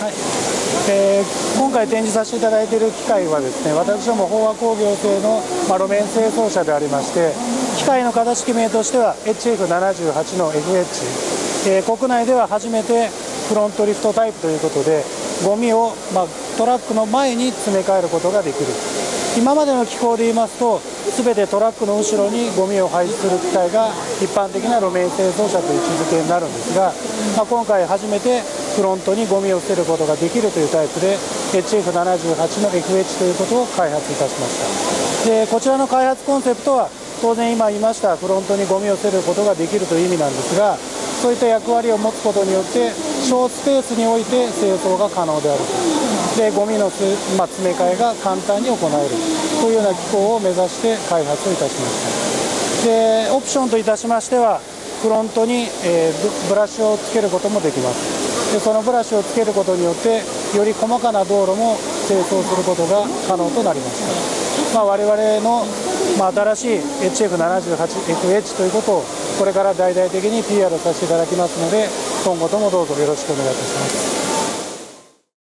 はい。今回展示させていただいている機械はですね、私ども飽和工業製の、路面清掃車でありまして、機械の型式名としては HF78 の FH、国内では初めてフロントリフトタイプということで、ゴミを、トラックの前に詰め替えることができる。今までの機構で言いますと、全てトラックの後ろにゴミを配置する機械が一般的な路面清掃車という位置づけになるんですが、今回初めてフロントにゴミを捨てることができるというタイプで HF78 の FH ということを開発いたしました。でこちらの開発コンセプトは当然今言いましたフロントにゴミを捨てることができるという意味なんですが、そういった役割を持つことによって小スペースにおいて清掃が可能であると。でゴミの詰め替えが簡単に行えるというような機構を目指して開発をいたしました。でオプションといたしましてはフロントに、ブラシをつけることもできます。でそのブラシをつけることによってより細かな道路も清掃することが可能となりました。我々の、新しい HF78FH ということをこれから大々的に PR させていただきますので、今後ともどうぞよろしくお願いいたします。